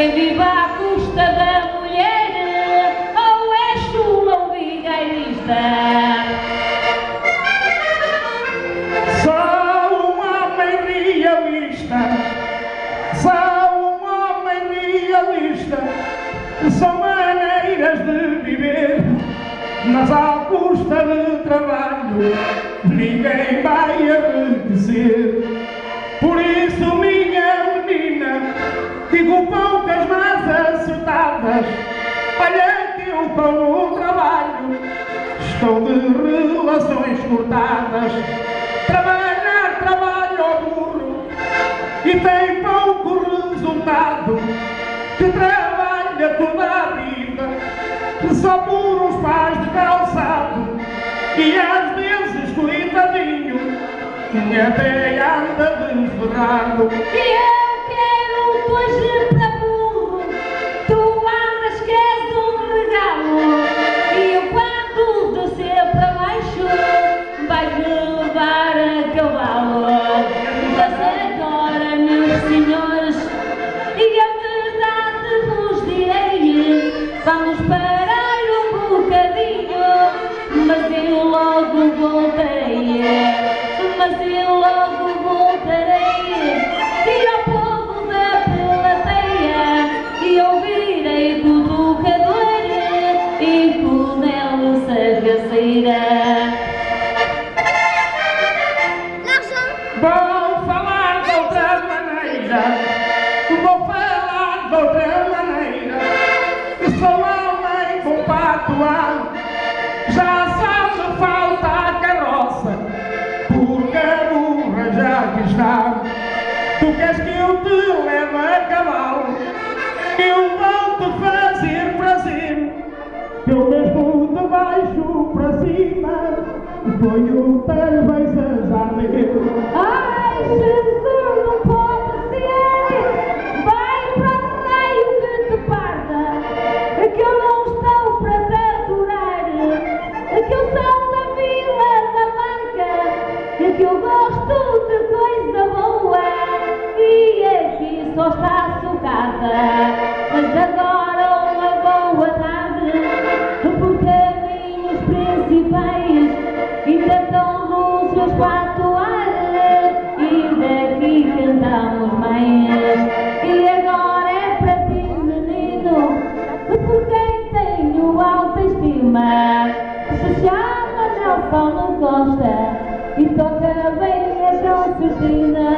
Quem vive à custa da mulher, ou é chula ou vigarista. Sou um homem realista, sou um homem realista. São maneiras de viver, mas à custa de trabalho ninguém vai enriquecer. Por isso, minha menina, digo poucas mas acertadas. Olha que eu estou no trabalho, estou de relações cortadas. Trabalhar, trabalho ao burro e tem pouco resultado. Que trabalha toda a vida só por uns pais de calçado. E às vezes, coitadinho, até anda desverrado. E eu quero hoje para burro, tu andas que és um regalo. E eu quando descer para baixo, vais-me levar a cavalo. Mas agora, meus senhores, e a verdade vos direi, vamos parar um bocadinho, mas eu logo voltarei. Mas eu logo voltarei, e ao povo da plateia, e ouvirei do tocador, e com ele sagaceira. Vou falar de outra maneira, vou falar de outra maneira. Sou homem com patuá, já só me falta a carroça, porque a burra já aqui está. Tu queres que eu te leve a cavalo, eu vou-te fazer prazer. Eu mesmo de baixo para cima ponho parabéns a arder. Ai, Jesus, não pode ser! Vai para o meio que te parta, que eu não estou para te aturar, que eu sou da Vila da Banca, que eu gosto de coisa boa, e aqui só está sucata, mas agora uma boa tarde, por caminhos principais, ainda estão luzes para atuar, e daqui cantamos mais. E agora é para ti, menino, por quem tenho autoestima, se chama Nelson Costa, e toca bem a concertina.